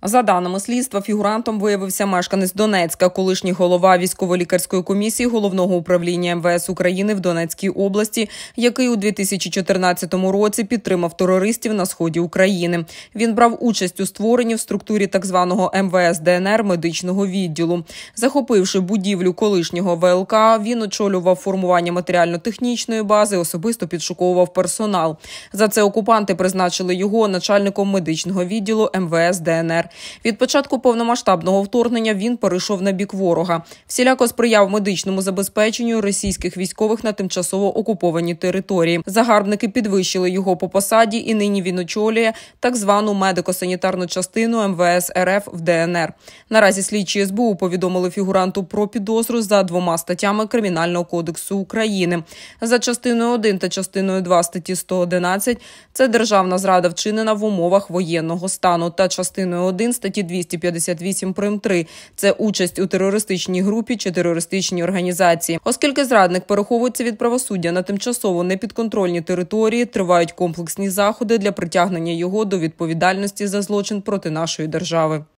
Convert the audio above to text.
За даними слідства, фігурантом виявився мешканець Донецька, колишній голова військово-лікарської комісії Головного управління МВС України в Донецькій області, який у 2014 році підтримав терористів на сході України. Він брав участь у створенні в структурі так званого МВС ДНР медичного відділу. Захопивши будівлю колишнього ВЛК, він очолював формування матеріально-технічної бази, особисто підшуковував персонал. За це окупанти призначили його начальником медичного відділу МВС ДНР. Від початку повномасштабного вторгнення він перейшов на бік ворога. Всіляко сприяв медичному забезпеченню російських військових на тимчасово окупованій території. Загарбники підвищили його по посаді, і нині він очолює так звану медико-санітарну частину МВС РФ в ДНР. Наразі слідчі СБУ повідомили фігуранту про підозру за 2 статтями Кримінального кодексу України. За частиною 1 та частиною 2 статті 111 – це державна зрада, вчинена в умовах воєнного стану, та частиною 1 статті 258 прим.3 – це участь у терористичній групі чи терористичній організації. Оскільки зрадник переховується від правосуддя на тимчасово непідконтрольній території, тривають комплексні заходи для притягнення його до відповідальності за злочин проти нашої держави.